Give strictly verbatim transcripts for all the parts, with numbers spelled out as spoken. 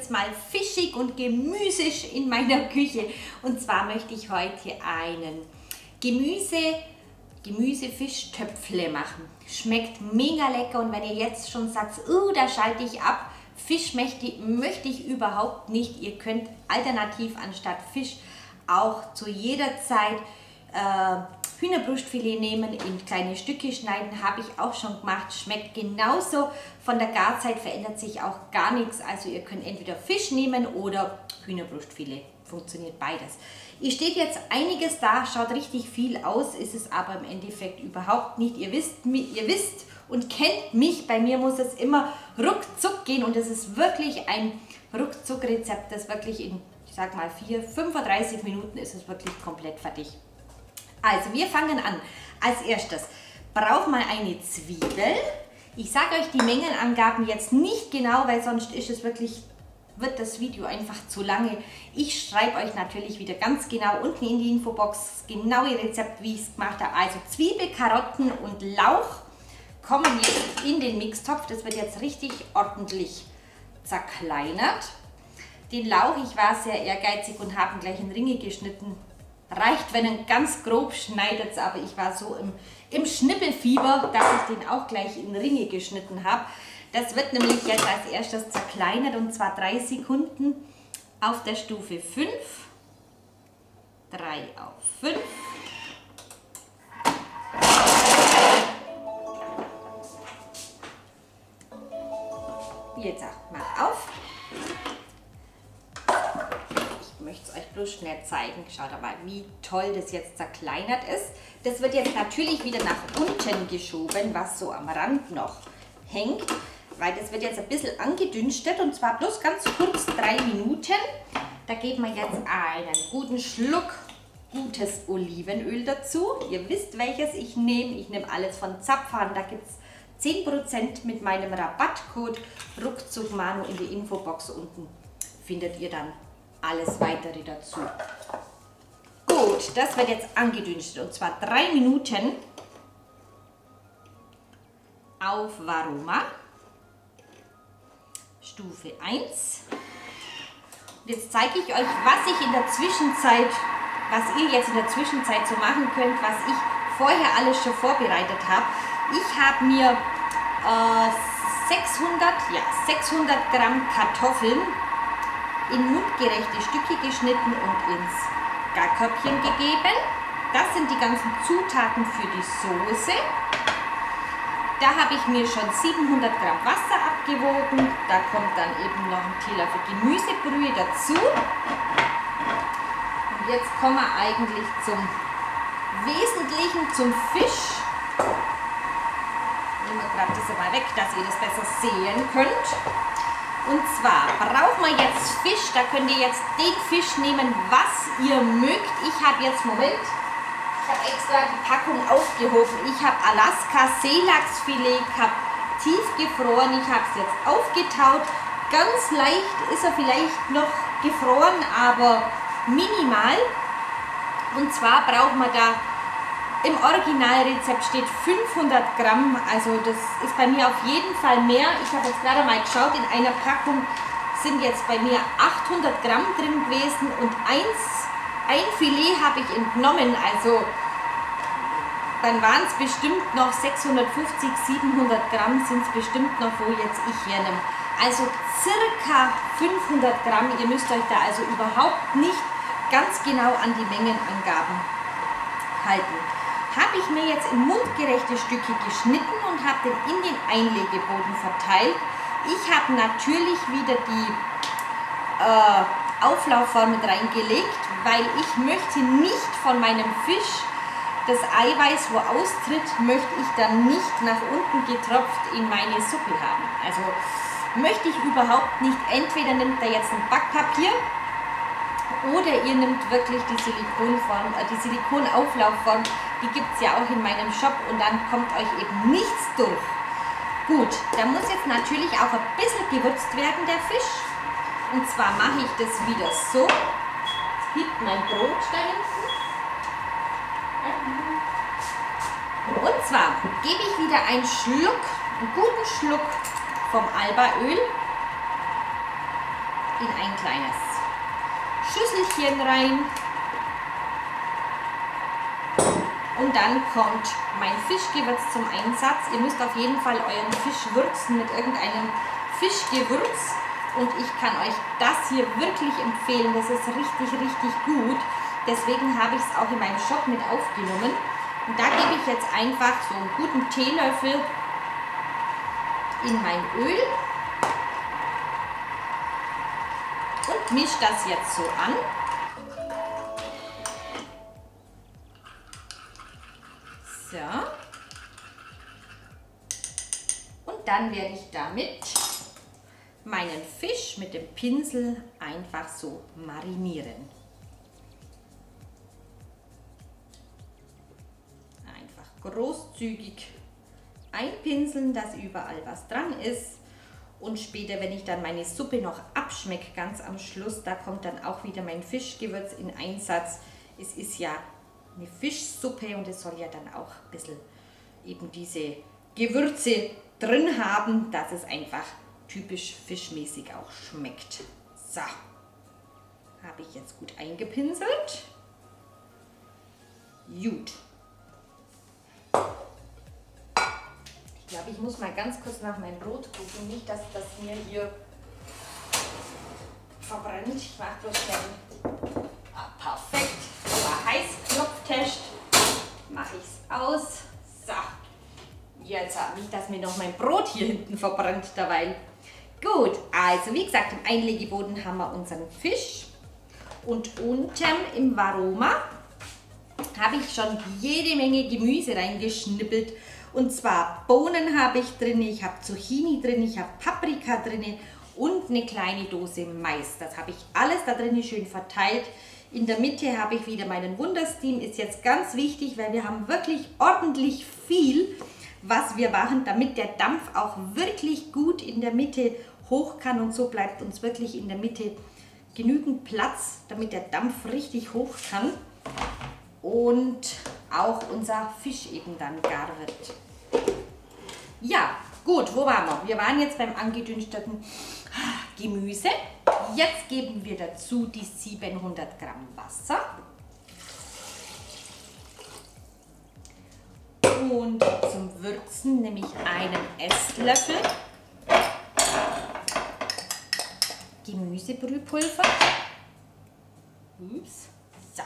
jetzt mal fischig und gemüsig in meiner Küche. Und zwar möchte ich heute einen Gemüse, Gemüse-Fischtöpfle machen. Schmeckt mega lecker und wenn ihr jetzt schon sagt, oh, da schalte ich ab, Fisch möchte, möchte ich überhaupt nicht. Ihr könnt alternativ anstatt Fisch auch zu jeder Zeit äh, Hühnerbrustfilet nehmen, in kleine Stücke schneiden, habe ich auch schon gemacht, schmeckt genauso. Von der Garzeit verändert sich auch gar nichts, also ihr könnt entweder Fisch nehmen oder Hühnerbrustfilet, funktioniert beides. Ihr steht jetzt einiges da, schaut richtig viel aus, ist es aber im Endeffekt überhaupt nicht. Ihr wisst, ihr wisst und kennt mich, bei mir muss es immer ruckzuck gehen und es ist wirklich ein Ruckzuck-Rezept, das wirklich in, ich sag mal, vier, fünfunddreißig Minuten ist es wirklich komplett fertig. Also wir fangen an. Als erstes braucht man eine Zwiebel. Ich sage euch die Mengenangaben jetzt nicht genau, weil sonst ist es wirklich, wird das Video einfach zu lange. Ich schreibe euch natürlich wieder ganz genau unten in die Infobox das genaue Rezept, wie ich es gemacht habe. Also Zwiebel, Karotten und Lauch kommen jetzt in den Mixtopf. Das wird jetzt richtig ordentlich zerkleinert. Den Lauch, ich war sehr ehrgeizig und habe ihn gleich in Ringe geschnitten. Reicht, wenn ihr ganz grob schneidet, aber ich war so im, im Schnippelfieber, dass ich den auch gleich in Ringe geschnitten habe. Das wird nämlich jetzt als erstes zerkleinert und zwar drei Sekunden auf der Stufe fünf. drei auf fünf. Jetzt mach auf. Ich möchte es euch bloß schnell zeigen. Schaut aber, wie toll das jetzt zerkleinert ist. Das wird jetzt natürlich wieder nach unten geschoben, was so am Rand noch hängt, weil das wird jetzt ein bisschen angedünstet und zwar bloß ganz kurz drei Minuten. Da geben wir jetzt einen guten Schluck gutes Olivenöl dazu. Ihr wisst, welches ich nehme. Ich nehme alles von Zapfhahn. Da gibt es zehn Prozent mit meinem Rabattcode ruckzuckmanu in die Infobox unten. Findet ihr dann alles weitere dazu. Gut, das wird jetzt angedünstet und zwar drei Minuten auf Varoma, Stufe eins. Und jetzt zeige ich euch, was ich in der Zwischenzeit, was ihr jetzt in der Zwischenzeit so machen könnt, was ich vorher alles schon vorbereitet habe. Ich habe mir äh, sechshundert, ja, sechshundert Gramm Kartoffeln in mundgerechte Stücke geschnitten und ins Garkörbchen gegeben. Das sind die ganzen Zutaten für die Soße. Da habe ich mir schon siebenhundert Gramm Wasser abgewogen. Da kommt dann eben noch ein Teelöffel Gemüsebrühe dazu. Und jetzt kommen wir eigentlich zum Wesentlichen, zum Fisch. Nehmen wir gerade das mal weg, dass ihr das besser sehen könnt. Und zwar brauchen wir jetzt Fisch, da könnt ihr jetzt den Fisch nehmen, was ihr mögt. Ich habe jetzt, Moment, ich habe extra die Packung aufgehoben. Ich habe Alaska Seelachsfilet, ich habe tiefgefroren, ich habe es jetzt aufgetaut. Ganz leicht ist er vielleicht noch gefroren, aber minimal. Und zwar brauchen wir da, im Originalrezept steht fünfhundert Gramm, also das ist bei mir auf jeden Fall mehr. Ich habe jetzt gerade mal geschaut, in einer Packung sind jetzt bei mir achthundert Gramm drin gewesen und eins, ein Filet habe ich entnommen, also dann waren es bestimmt noch sechshundertfünfzig, siebenhundert Gramm sind es bestimmt noch, wo jetzt ich hernehme. Also circa fünfhundert Gramm, ihr müsst euch da also überhaupt nicht ganz genau an die Mengenangaben halten. Habe ich mir jetzt in mundgerechte Stücke geschnitten und habe den in den Einlegeboden verteilt. Ich habe natürlich wieder die äh, Auflaufform mit reingelegt, weil ich möchte nicht von meinem Fisch das Eiweiß, wo austritt, möchte ich dann nicht nach unten getropft in meine Suppe haben. Also möchte ich überhaupt nicht. Entweder nimmt ihr jetzt ein Backpapier oder ihr nehmt wirklich die Silikonform, äh, die Silikonauflaufform, die gibt es ja auch in meinem Shop und dann kommt euch eben nichts durch. Gut, da muss jetzt natürlich auch ein bisschen gewürzt werden, der Fisch. Und zwar mache ich das wieder so. Jetzt gibt mein Brot da hinten. Und zwar gebe ich wieder einen Schluck, einen guten Schluck vom Albaöl in ein kleines Schüsselchen rein. Und dann kommt mein Fischgewürz zum Einsatz. Ihr müsst auf jeden Fall euren Fisch würzen mit irgendeinem Fischgewürz. Und ich kann euch das hier wirklich empfehlen. Das ist richtig, richtig gut. Deswegen habe ich es auch in meinem Shop mit aufgenommen. Und da gebe ich jetzt einfach so einen guten Teelöffel in mein Öl. Und mische das jetzt so an. So. Und dann werde ich damit meinen Fisch mit dem Pinsel einfach so marinieren. Einfach großzügig einpinseln, dass überall was dran ist. Und später, wenn ich dann meine Suppe noch abschmecke, ganz am Schluss, da kommt dann auch wieder mein Fischgewürz in Einsatz. Es ist ja eine Fischsuppe und es soll ja dann auch ein bisschen eben diese Gewürze drin haben, dass es einfach typisch fischmäßig auch schmeckt. So, habe ich jetzt gut eingepinselt. Gut. Ich glaube, ich muss mal ganz kurz nach meinem Brot gucken, nicht, dass das mir hier verbrennt. Ich mache bloß schnell. Ah, perfekt. War heiß, Knopftest. Mache ich es aus. So. Jetzt habe ich, dass mir noch mein Brot hier hinten verbrennt dabei. Gut, also wie gesagt, im Einlegeboden haben wir unseren Fisch. Und unten im Varoma habe ich schon jede Menge Gemüse reingeschnippelt. Und zwar Bohnen habe ich drin, ich habe Zucchini drin, ich habe Paprika drin und eine kleine Dose Mais. Das habe ich alles da drin schön verteilt. In der Mitte habe ich wieder meinen Wundersteam. Ist jetzt ganz wichtig, weil wir haben wirklich ordentlich viel, was wir machen, damit der Dampf auch wirklich gut in der Mitte hoch kann. Und so bleibt uns wirklich in der Mitte genügend Platz, damit der Dampf richtig hoch kann. Und auch unser Fisch eben dann gar wird. Ja, gut, wo waren wir? Wir waren jetzt beim angedünsteten Gemüse. Jetzt geben wir dazu die siebenhundert Gramm Wasser. Und zum Würzen nehme ich einen Esslöffel Gemüsebrühpulver. Ups. So.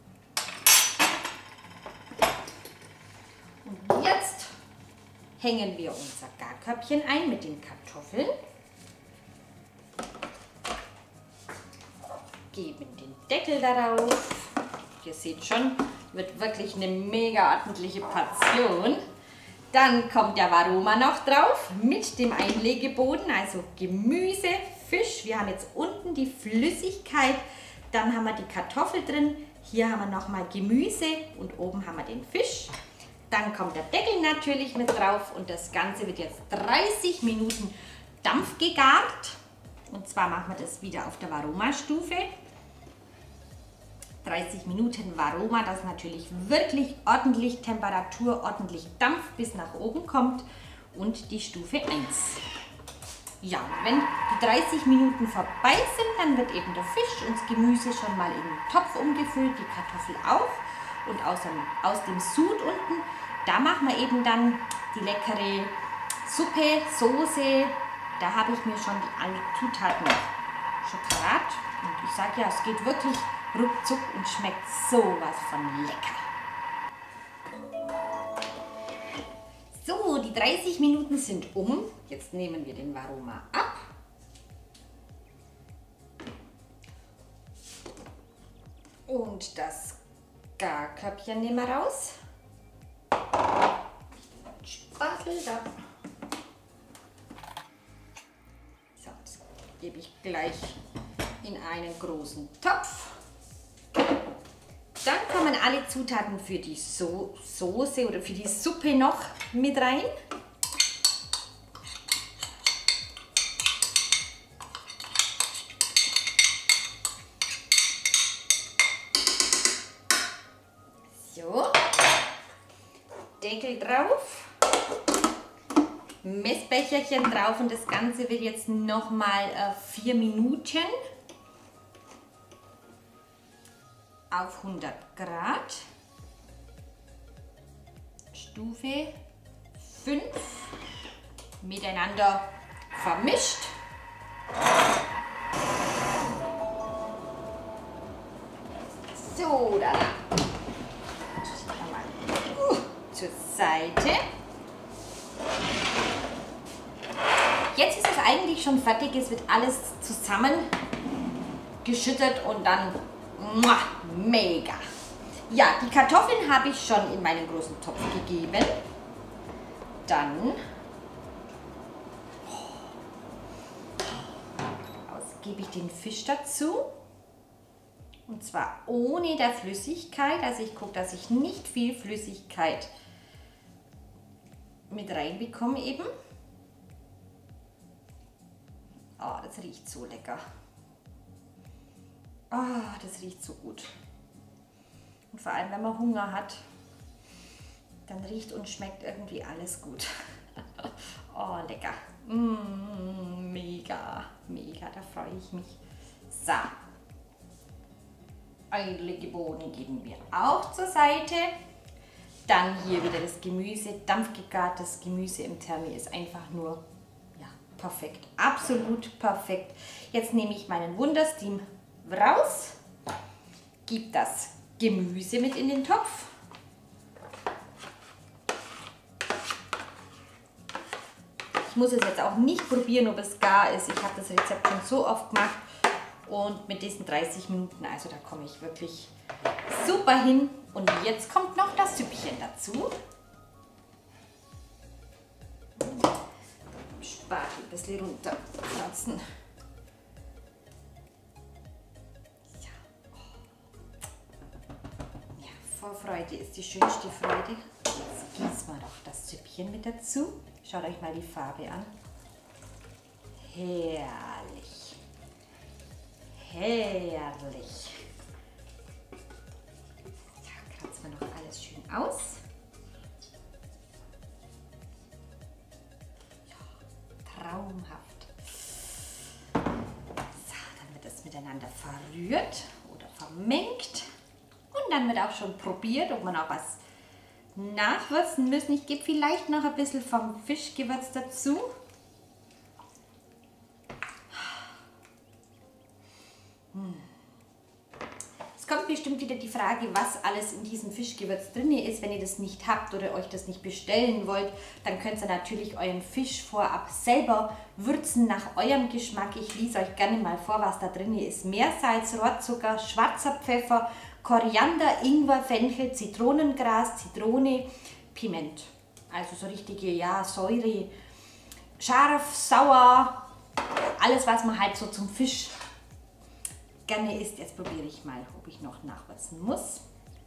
Und jetzt hängen wir unser Garkörbchen ein mit den Kartoffeln. Geben den Deckel darauf. Ihr seht schon, wird wirklich eine mega ordentliche Portion. Dann kommt der Varoma noch drauf mit dem Einlegeboden, also Gemüse, Fisch. Wir haben jetzt unten die Flüssigkeit, dann haben wir die Kartoffel drin. Hier haben wir nochmal Gemüse und oben haben wir den Fisch. Dann kommt der Deckel natürlich mit drauf und das Ganze wird jetzt dreißig Minuten dampfgegart. Und zwar machen wir das wieder auf der Varoma-Stufe. dreißig Minuten Varoma, dass natürlich wirklich ordentlich Temperatur, ordentlich Dampf bis nach oben kommt und die Stufe eins. Ja, wenn die dreißig Minuten vorbei sind, dann wird eben der Fisch und das Gemüse schon mal in den Topf umgefüllt, die Kartoffel auch. Und aus dem, aus dem Sud unten, da machen wir eben dann die leckere Suppe, Soße. Da habe ich mir schon die alle Zutaten schon parat. Und ich sage ja, es geht wirklich ruckzuck und schmeckt sowas von lecker. So, die dreißig Minuten sind um. Jetzt nehmen wir den Varoma ab. Und das Garkörbchen nehmen wir raus. Spatel da. So, das gebe ich gleich in einen großen Topf. Dann kommen alle Zutaten für die so Soße oder für die Suppe noch mit rein. So, Deckel drauf. Messbecherchen drauf und das Ganze wird jetzt nochmal äh, vier Minuten auf hundert Grad. Stufe fünf miteinander vermischt. So, da. Uh, zur Seite. Jetzt ist es eigentlich schon fertig. Es wird alles zusammen geschüttet und dann muah, mega. Ja, die Kartoffeln habe ich schon in meinen großen Topf gegeben. Dann gebe ich den Fisch dazu. Und zwar ohne der Flüssigkeit. Also ich gucke, dass ich nicht viel Flüssigkeit mit reinbekomme eben. Oh, das riecht so lecker. Oh, das riecht so gut. Und vor allem, wenn man Hunger hat, dann riecht und schmeckt irgendwie alles gut. Oh, lecker. Mm, mega, mega, da freue ich mich. So. Eilige Bohnen geben wir auch zur Seite. Dann hier wieder das Gemüse, dampfgegartes Gemüse im Thermi ist einfach nur ja, perfekt, absolut perfekt. Jetzt nehme ich meinen Wundersteam raus, gebe das Gemüse mit in den Topf. Ich muss es jetzt auch nicht probieren, ob es gar ist. Ich habe das Rezept schon so oft gemacht und mit diesen dreißig Minuten, also da komme ich wirklich super hin. Und jetzt kommt noch das Süppchen dazu. Spatel ein bisschen runterkratzen. Ja. Ja, Vorfreude ist die schönste Freude. Jetzt gießen wir doch das Süppchen mit dazu. Schaut euch mal die Farbe an. Herrlich. Herrlich. Ja, kratzen wir noch alles schön aus. Ja, traumhaft. So, dann wird das miteinander verrührt oder vermengt. Und dann wird auch schon probiert, ob man auch was nachwürzen müssen. Ich gebe vielleicht noch ein bisschen vom Fischgewürz dazu. Es kommt bestimmt wieder die Frage, was alles in diesem Fischgewürz drin ist. Wenn ihr das nicht habt oder euch das nicht bestellen wollt, dann könnt ihr natürlich euren Fisch vorab selber würzen nach eurem Geschmack. Ich lese euch gerne mal vor, was da drin ist. Meersalz, Rohrzucker, schwarzer Pfeffer, Koriander, Ingwer, Fenchel, Zitronengras, Zitrone, Piment. Also so richtige, ja, Säure, scharf, sauer, alles was man halt so zum Fisch gerne isst. Jetzt probiere ich mal, ob ich noch nachwürzen muss.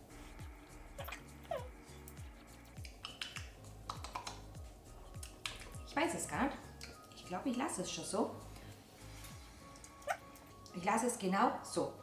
Ich weiß es gar nicht. Ich glaube, ich lasse es schon so. Ich lasse es genau so.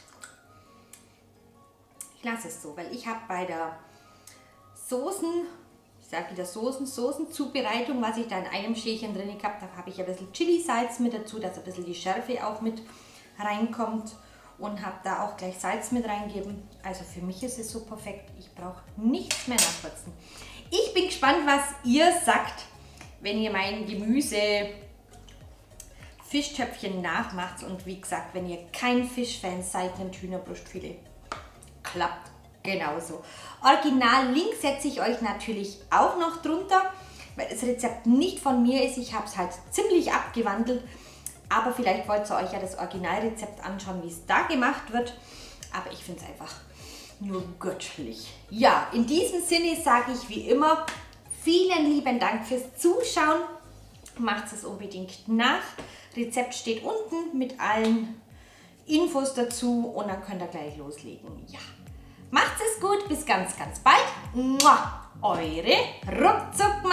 Ich lasse es so, weil ich habe bei der Soßen, ich sage wieder Soßen, Soßenzubereitung, was ich da in einem Schälchen drin gehabt habe, habe ich ein bisschen Chili-Salz mit dazu, dass ein bisschen die Schärfe auch mit reinkommt und habe da auch gleich Salz mit reingegeben. Also für mich ist es so perfekt, ich brauche nichts mehr nachwürzen. Ich bin gespannt, was ihr sagt, wenn ihr mein Gemüse Fischtöpfchen nachmacht und wie gesagt, wenn ihr kein Fischfan seid, nehmt Hühnerbrustfilet. Klappt genauso. Original-Link setze ich euch natürlich auch noch drunter, weil das Rezept nicht von mir ist. Ich habe es halt ziemlich abgewandelt, aber vielleicht wollt ihr euch ja das Originalrezept anschauen, wie es da gemacht wird. Aber ich finde es einfach nur göttlich. Ja, in diesem Sinne sage ich wie immer, vielen lieben Dank fürs Zuschauen. Macht es unbedingt nach. Rezept steht unten mit allen Infos dazu und dann könnt ihr gleich loslegen. Ja, macht's es gut, bis ganz, ganz bald. Mua, eure Ruckzuck